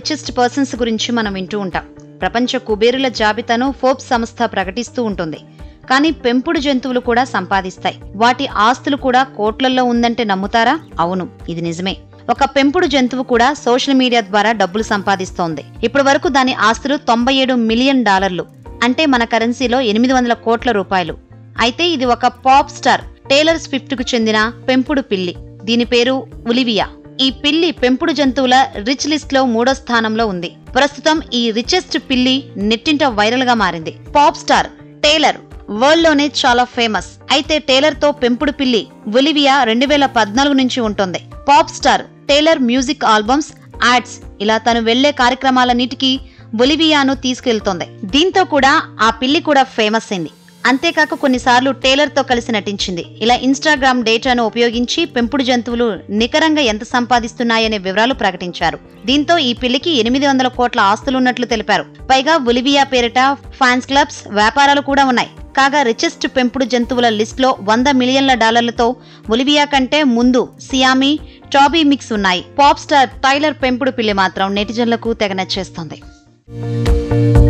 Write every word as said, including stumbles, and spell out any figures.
Richest persons గురించి మనం వింటూ ఉంటాం. ప్రపంచ కుబేరుల జాబితాను ఫోర్బ్స్ సంస్థ ప్రకటిస్తూ ఉంటుంది. కానీ పెంపుడు జంతువులు కూడా సంపాదిస్తాయి. వాటి ఆస్తులు కూడా కోట్లల్లో ఉందంటే నమ్ముతారా? అవును, ఇది నిజమే. ఒక పెంపుడు జంతువు కూడా సోషల్ మీడియా ద్వారా డబ్బులు సంపాదిస్తోంది. ఇప్పటి వరకు దాని ఆస్తులు తొంభై ఏడు మిలియన్ డాలర్లు, అంటే మన కరెన్సీలో ఎనిమిది వందల కోట్ల రూపాయలు. అయితే ఇది ఒక పాప్ స్టార్ టేలర్ స్విఫ్ట్ కు చెందిన పెంపుడు పిల్లి. దీని పేరు ఒలివియా. ఈ పిల్లి పెంపుడు జంతువుల రిచ్ లిస్ట్ లో మూడో స్థానంలో ఉంది. ప్రస్తుతం ఈ రిచెస్ట్ పిల్లి నెట్టింట వైరల్ గా మారింది. పాప్ స్టార్ టేలర్ వరల్డ్ లోనే చాలా ఫేమస్. అయితే టేలర్ తో పెంపుడు పిల్లి ఒలివియా రెండు వేల పద్నాలుగు నుంచి ఉంటుంది. Pop star Taylor music albums, ads, ఇలా తను వెళ్లే కార్యక్రమాలన్నిటికీ ఒలివియాను తీసుకెళ్తోంది. దీంతో కూడా ఆ పిల్లి కూడా ఫేమస్ అయింది. అంతేకాక కొన్నిసార్లు టేలర్ తో కలిసి నటించింది. ఇలా ఇన్స్టాగ్రామ్ డేటాను ఉపయోగించి పెంపుడు జంతువులు నికరంగా ఎంత సంపాదిస్తున్నాయనే వివరాలు ప్రకటించారు. దీంతో ఈ పిల్లికి ఎనిమిది వందల కోట్ల ఆస్తులున్నట్లు తెలిపారు. పైగా ఒలివియా పేరిట ఫ్యాన్స్ క్లబ్స్, వ్యాపారాలు కూడా ఉన్నాయి. కాగా రిచెస్ట్ పెంపుడు జంతువుల లిస్ట్ లో వంద మిలియన్ల డాలర్లతో ఒలివియా కంటే ముందు సియామి, టాబీ మిక్స్ ఉన్నాయి. పాప్ స్టార్ టైలర్ పెంపుడు పిల్లి మాత్రం నెటిజన్లకు తెగ నచ్చేస్తోంది.